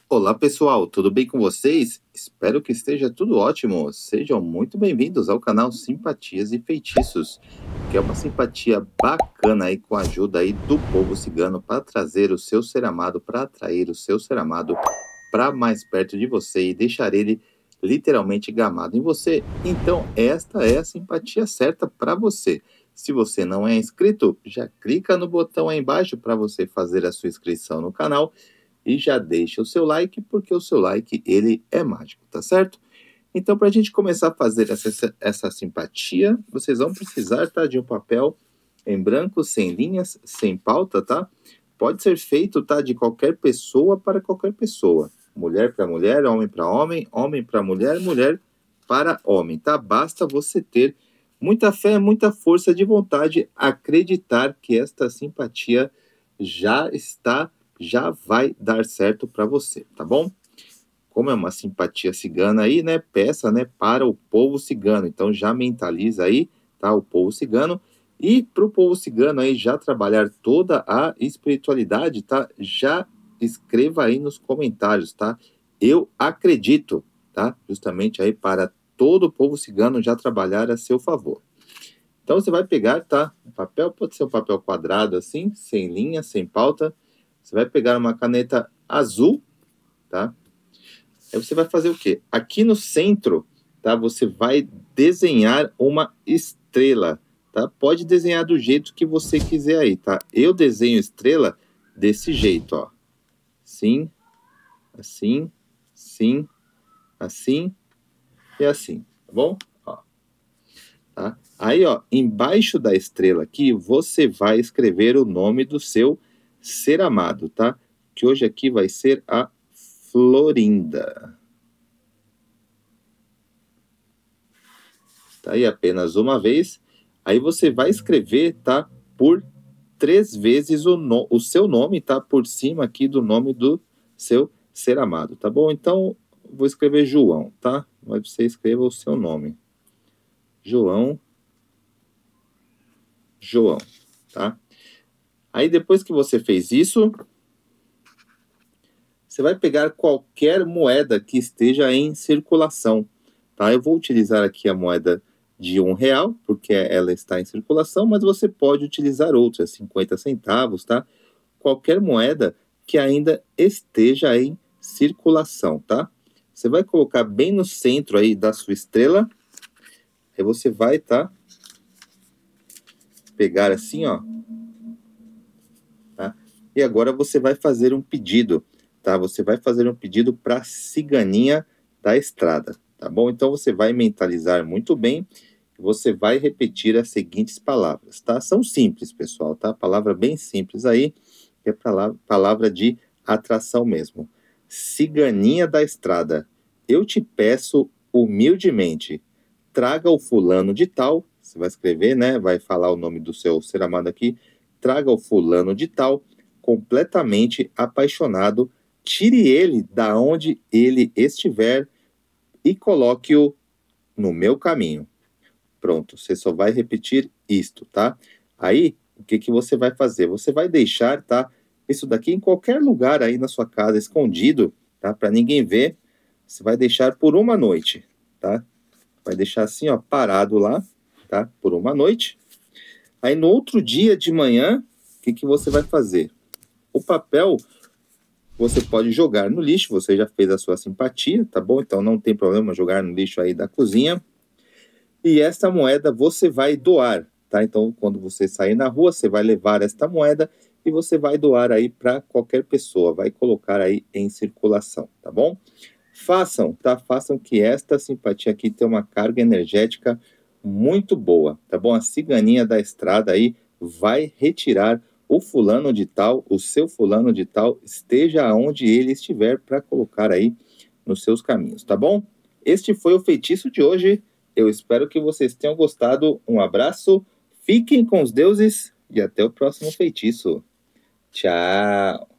Olá pessoal, tudo bem com vocês? Espero que esteja tudo ótimo. Sejam muito bem-vindos ao canal Simpatias e Feitiços, que é uma simpatia bacana aí com a ajuda aí do povo cigano para trazer o seu ser amado, para atrair o seu ser amado para mais perto de você e deixar ele literalmente gamado em você. Então, esta é a simpatia certa para você. Se você não é inscrito, já clica no botão aí embaixo para você fazer a sua inscrição no canal e já deixa o seu like, porque o seu like, ele é mágico, tá certo? Então, para a gente começar a fazer essa simpatia, vocês vão precisar, tá, de um papel em branco, sem linhas, sem pauta, tá? Pode ser feito, tá, de qualquer pessoa para qualquer pessoa. Mulher para mulher, homem para homem, homem para mulher, mulher para homem, tá? Basta você ter muita fé, muita força de vontade, acreditar que esta simpatia já vai dar certo para você, tá bom? Como é uma simpatia cigana aí, né? Peça, né, para o povo cigano. Então já mentaliza aí, tá? O povo cigano. E para o povo cigano aí já trabalhar toda a espiritualidade, tá? Já escreva aí nos comentários, tá? Eu acredito, tá? Justamente aí para todo o povo cigano já trabalhar a seu favor. Então você vai pegar, tá? O papel pode ser um papel quadrado assim, sem linha, sem pauta. Você vai pegar uma caneta azul, tá? Aí você vai fazer o quê? Aqui no centro, tá? Você vai desenhar uma estrela, tá? Pode desenhar do jeito que você quiser aí, tá? Eu desenho estrela desse jeito, ó. Assim, assim, assim, assim e assim, tá bom? Ó, tá? Aí, ó, embaixo da estrela aqui, você vai escrever o nome do seu ser amado, tá? Que hoje aqui vai ser a Florinda. Tá aí apenas uma vez. Aí você vai escrever, tá? Por 3 vezes o seu nome, tá? Por cima aqui do nome do seu ser amado, tá bom? Então, vou escrever João, tá? Mas você escreva o seu nome. João. João, tá? Aí depois que você fez isso, você vai pegar qualquer moeda que esteja em circulação, tá? Eu vou utilizar aqui a moeda de R$ 1, porque ela está em circulação, mas você pode utilizar outras, 50 centavos, tá? Qualquer moeda que ainda esteja em circulação, tá? Você vai colocar bem no centro aí da sua estrela, aí você vai, tá? Pegar assim, ó, tá? E agora você vai fazer um pedido, tá? Você vai fazer um pedido para a ciganinha da estrada, tá bom? Então você vai mentalizar muito bem, você vai repetir as seguintes palavras, tá? São simples, pessoal, tá? Palavra bem simples aí, que é palavra de atração mesmo. Ciganinha da estrada, eu te peço humildemente, traga o fulano de tal, você vai escrever, né? Vai falar o nome do seu ser amado aqui, traga o fulano de tal, completamente apaixonado, tire ele da onde ele estiver e coloque-o no meu caminho. Pronto, você só vai repetir isto, tá? Aí, o que que você vai fazer? Você vai deixar, tá? Isso daqui em qualquer lugar aí na sua casa, escondido, tá? Para ninguém ver. Você vai deixar por uma noite, tá? Vai deixar assim, ó, parado lá, tá? Por uma noite. Aí no outro dia de manhã, o que que você vai fazer? O papel você pode jogar no lixo, você já fez a sua simpatia, tá bom? Então não tem problema jogar no lixo aí da cozinha. E esta moeda você vai doar, tá? Então quando você sair na rua, você vai levar esta moeda e você vai doar aí para qualquer pessoa, vai colocar aí em circulação, tá bom? Façam, tá? Façam que esta simpatia aqui tenha uma carga energética muito boa, tá bom? A ciganinha da estrada aí vai retirar o fulano de tal, o seu fulano de tal, esteja onde ele estiver para colocar aí nos seus caminhos, tá bom? Este foi o feitiço de hoje. Eu espero que vocês tenham gostado. Um abraço, fiquem com os deuses e até o próximo feitiço. Tchau!